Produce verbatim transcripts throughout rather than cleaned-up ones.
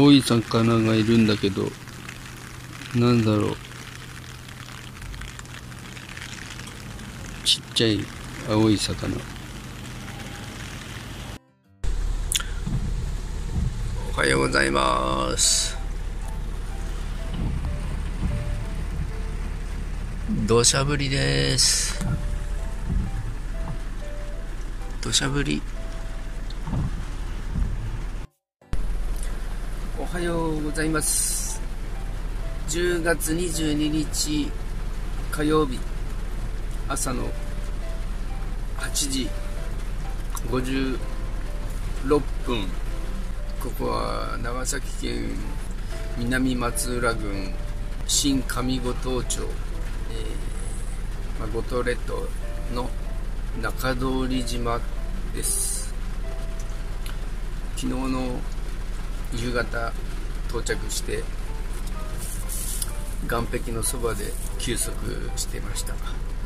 青い魚がいるんだけど、なんだろう、ちっちゃい青い魚。おはようございます。土砂降りです。土砂降り。おはようございます。じゅうがつにじゅうににち火曜日、朝のはちじごじゅうろっぷん。ここは長崎県南松浦郡新上五島町、えーまあ、五島列島の中通島です。昨日の夕方到着して、岸壁のそばで休息していました。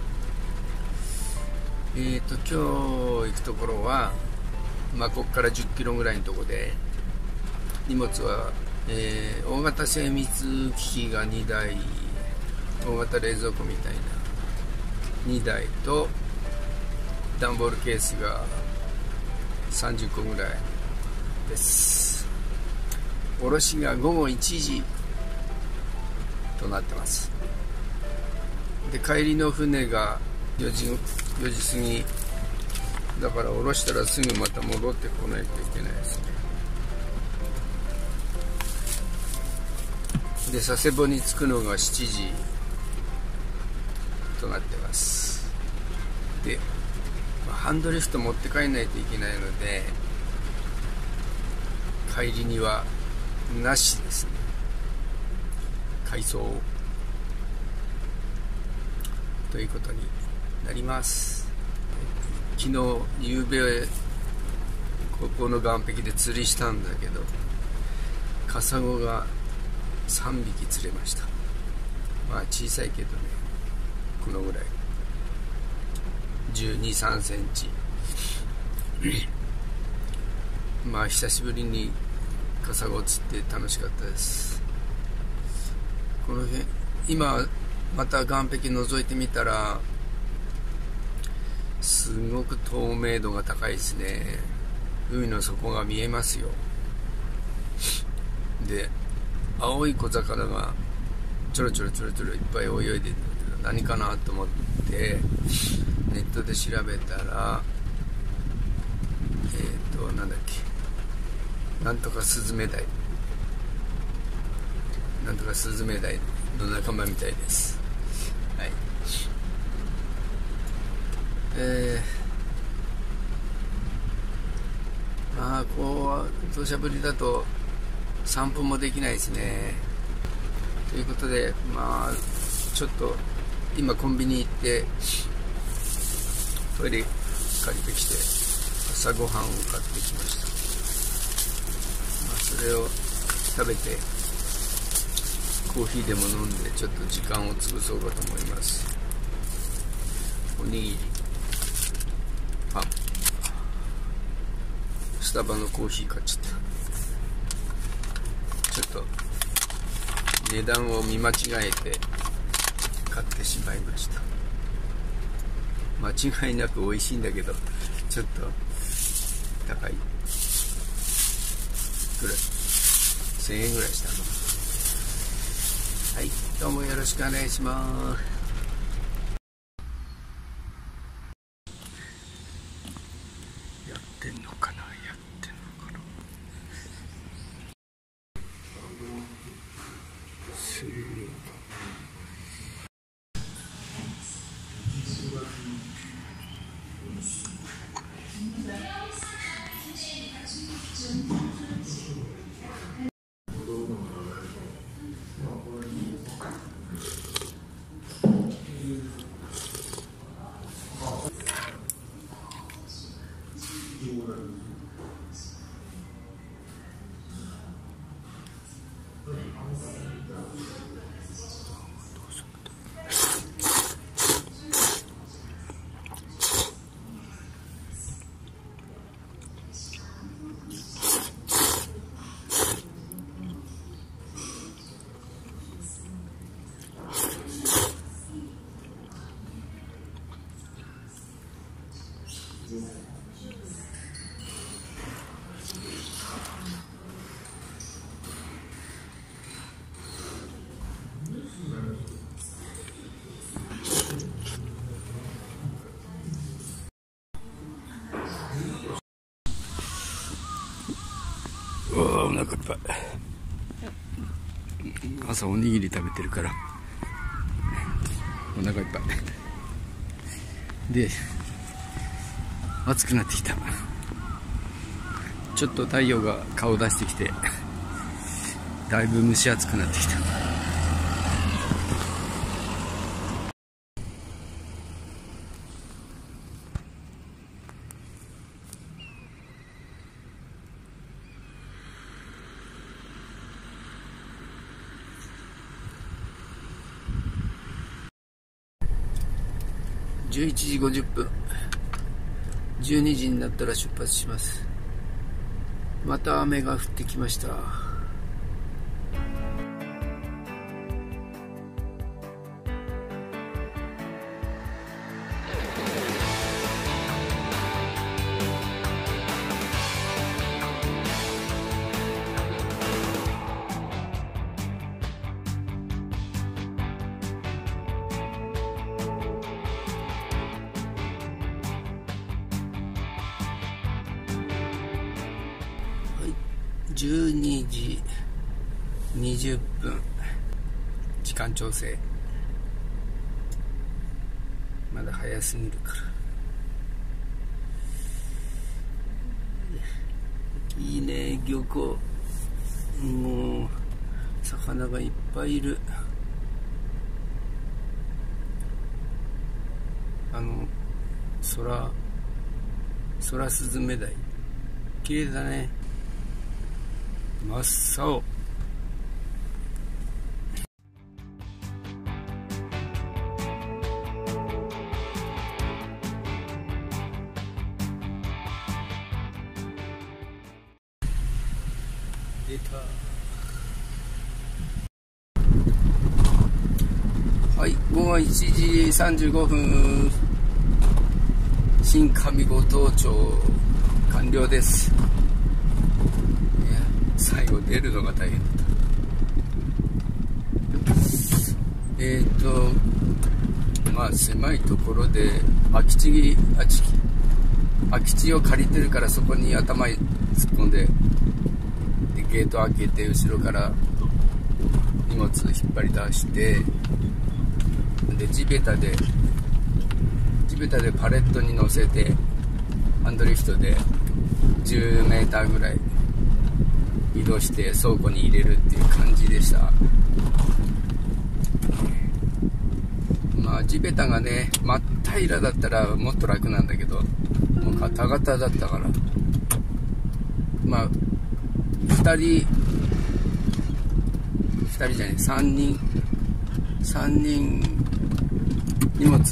えーと今日行くところは、まあ、ここからじゅっキロぐらいのところで、荷物は、えー、大型精密機器がにだい、大型冷蔵庫みたいなにだいと、段ボールケースがさんじゅっこぐらいです。卸がごごいちじとなってます。で、帰りの船がよじ、よじ過ぎだから、卸したらすぐまた戻ってこないといけないですね。で、佐世保に着くのがしちじとなってます。で、まあ、ハンドリフト持って帰んないといけないので、帰りにはなしですね。改装ということになります。昨日夕べここの岸壁で釣りしたんだけど、カサゴがさんびき釣れました。まあ小さいけどね、このぐらいじゅうに、さんセンチまあ久しぶりにカサゴを釣って楽しかったです。この辺今また岸壁覗いてみたら、すごく透明度が高いですね。海の底が見えますよ。で、青い小魚がちょろちょろちょろちょろいっぱい泳いでるんだけど、何かなと思ってネットで調べたら、えっとなんだっけ、なんとかスズメダイ、なんとかスズメダイの仲間みたいです。はい。えー、まあこう土砂降りだと散歩もできないですね。ということで、まあちょっと今コンビニ行ってトイレ借りてきて朝ごはんを買ってきました。まあ、それを食べてコーヒーでも飲んでちょっと時間を潰そうかと思います。おにぎり、パン、スタバのコーヒー買っちゃった。ちょっと値段を見間違えて買ってしまいました。間違いなく美味しいんだけど、ちょっと高いくらい、せんえんぐらいしたの。はい、どうもよろしくお願いします。やってんのかな、やってんのかな。するお腹いっぱい。朝おにぎり食べてるからお腹いっぱいで、暑くなってきた。ちょっと太陽が顔出してきて、だいぶ蒸し暑くなってきた。じゅういちじごじゅっぷん、じゅうにじになったら出発します。また雨が降ってきました。じゅうにじにじゅっぷん、時間調整。まだ早すぎるから。いいね、漁港。もう魚がいっぱいいる。あの空空スズメダイ、綺麗だね。真っ青。出た。はい、ごごいちじさんじゅうごふん、新上五島町完了です。最後出るのが大変だった。えっとまあ狭いところで空き地空き空き地を借りてるから、そこに頭突っ込んで、でゲート開けて後ろから荷物引っ張り出して、で地べたで地べたでパレットに乗せてハンドリフトでじゅうメーターぐらい移動して倉庫に入れるっていう感じでした。まあ地べたがね真っ平らだったらもっと楽なんだけど、もうガタガタだったから、まあふたりふたりじゃないさんにんさんにん荷物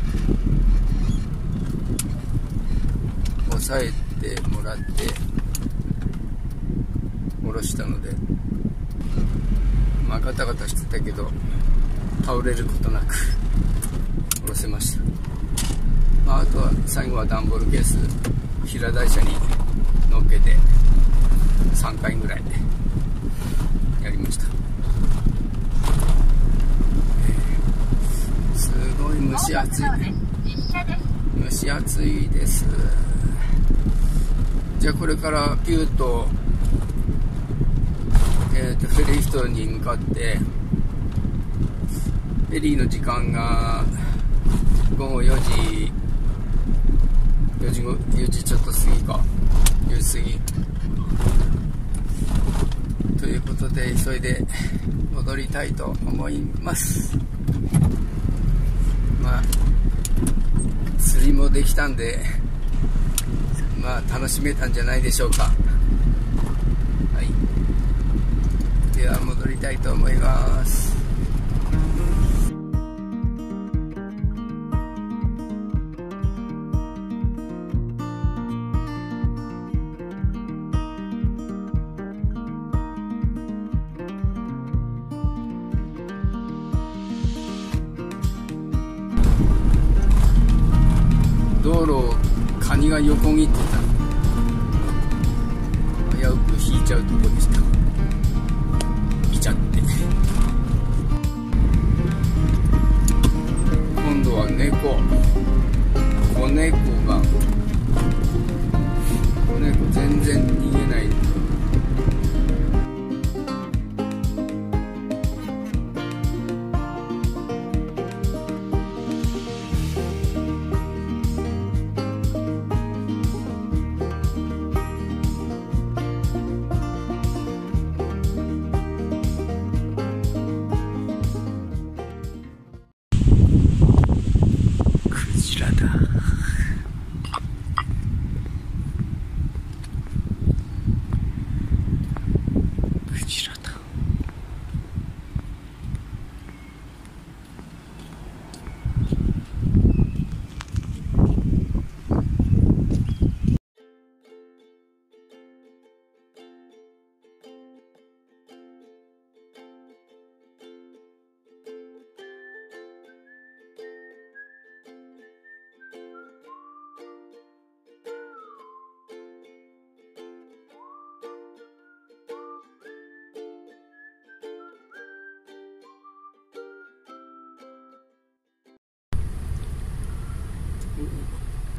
押さえてもらって下ろしたので、まあガタガタしてたけど倒れることなく下ろせました。まあ、あとは最後は段ボールケース平台車に乗っけてさんかいぐらいやりました。すごい蒸し暑い蒸し暑いです。じゃあこれからピューとえー、とフェリーヒトに向かって、フェリーの時間がごごよじよじよじちょっと過ぎかよじ過ぎということで、急いで戻りたいと思います。まあ釣りもできたんで、まあ楽しめたんじゃないでしょうか。では戻りたいと思います。道路をカニが横切ってた。危うく引いちゃうとこでした。ちゃって今度は猫子猫が子猫全然逃げない。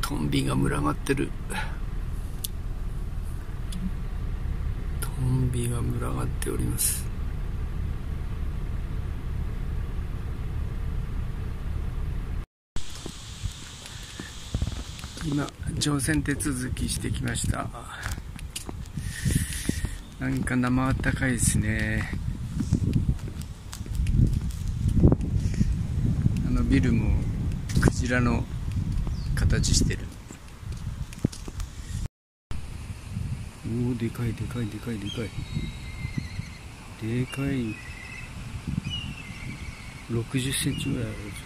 トンビが群がってる。トンビが群がっております。今乗船手続きしてきました。なんか生あったかいですね。あのビルもクジラの形してる。おお、でかいでかいでかいでかいでかい。ろくじゅっセンチぐらいある。